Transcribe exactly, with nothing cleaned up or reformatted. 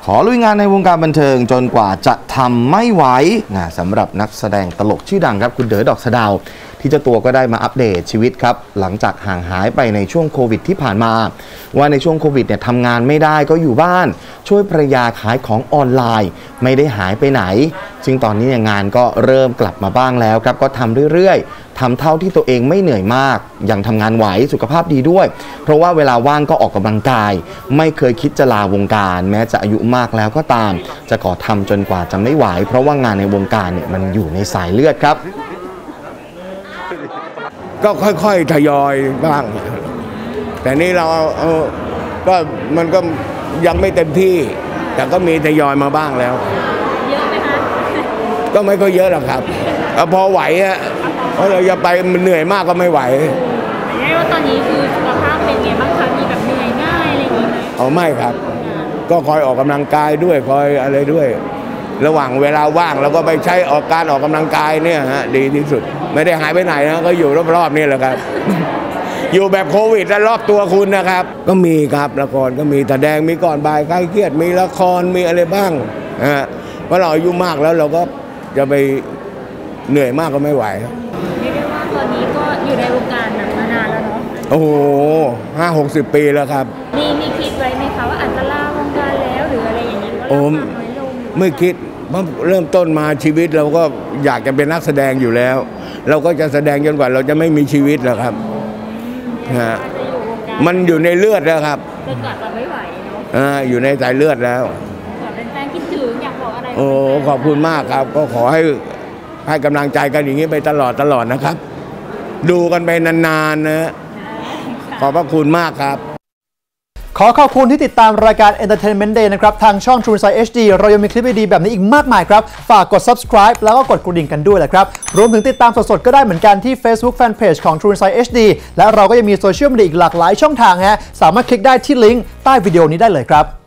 ขอลุยงานในวงการบันเทิงจนกว่าจะทำไม่ไหวนะสำหรับนักแสดงตลกชื่อดังครับคุณเด๋อดอกสะเดาที่เจ้าตัวก็ได้มาอัปเดตชีวิตครับหลังจากห่างหายไปในช่วงโควิดที่ผ่านมาว่าในช่วงโควิดเนี่ยทำงานไม่ได้ก็อยู่บ้านช่วยภรรยาขายของออนไลน์ไม่ได้หายไปไหนซึ่งตอนนี้งานก็เริ่มกลับมาบ้างแล้วครับก็ทำเรื่อยๆทำเท่าที่ตัวเองไม่เหนื่อยมากยังทำงานไหวสุขภาพดีด้วยเพราะว่าเวลาว่างก็ออกกำลังกายไม่เคยคิดจะลาวงการแม้จะอายุมากแล้วก็ตามจะขอทำจนกว่าจะไม่ไหวเพราะว่างานในวงการเนี่ยมันอยู่ในสายเลือดครับก็ค่อยๆทยอยบ้างแต่นี่เราเออก็มันก็ยังไม่เต็มที่แต่ก็มีทยอยมาบ้างแล้วเยอะไหมคะก็ไม่ก็เยอะหรอกครับพอไหวอะเพราะเราจะไปมันเหนื่อยมากก็ไม่ไหวแต่ว่าตอนนี้คือสุขภาพเป็นไงบ้างคะมีแบบเหนื่อยง่ายอะไรอย่างนี้ไหมอ๋อไม่ครับก็คอยออกกำลังกายด้วยคอยอะไรด้วยระหว่างเวลาว่างเราก็ไปใช้ออกการออกกำลังกายเนี่ยฮะดีที่สุดไม่ได้หายไปไหนนะก็อยู่รอบๆนี่แหละครับ อยู่แบบโควิดและรอบตัวคุณนะครับก็มีครับละครก็มีแสดงมีก่อนบ่ายคลายเครียดมีละครมีอะไรบ้างฮะเพราะเราอายุมากแล้วเราก็จะไปเหนื่อยมากก็ไม่ไหวเรียกได้ว่าตอนนี้ก็อยู่ในวงการมานานแล้วเนาะโอ้โหห้าหกสิบปีแล้วครับมีมีคิดไว้ไหมคะว่าอาจจะลาวงการแล้วหรืออะไรอย่างเงี้ยโอ้ไม่คิดเพราะเริ่มต้นมาชีวิตเราก็อยากจะเป็นนักแสดงอยู่แล้วเราก็จะแสดงจนกว่าเราจะไม่มีชีวิตแล้วครับฮะมันอยู่ในเลือดแล้วครับจนกว่าจะไม่ไหวเนาะอ่าอยู่ในสายเลือดแล้วเป็นแฟนคิดถึงอยากบอกอะไรโอ้ขอบคุณมากครับก็ขอให้ให้กำลังใจกันอย่างนี้ไปตลอดตลอดนะครับดูกันไปนานๆนะขอบพระคุณมากครับขอขอบคุณที่ติดตามรายการ Entertainment Day นะครับทางช่อง True Insight เอช ดี เรายังมีคลิปดีๆแบบนี้อีกมากมายครับฝากกด Subscribe แล้วก็กดกระดิ่งกันด้วยแหละครับรวมถึงติดตามสดๆก็ได้เหมือนกันที่ Facebook Fanpage ของ True Insight เอช ดี และเราก็ยังมีโซเชียลมีเดียอีกหลากหลายช่องทางฮะสามารถคลิกได้ที่ลิงก์ใต้วิดีโอนี้ได้เลยครับ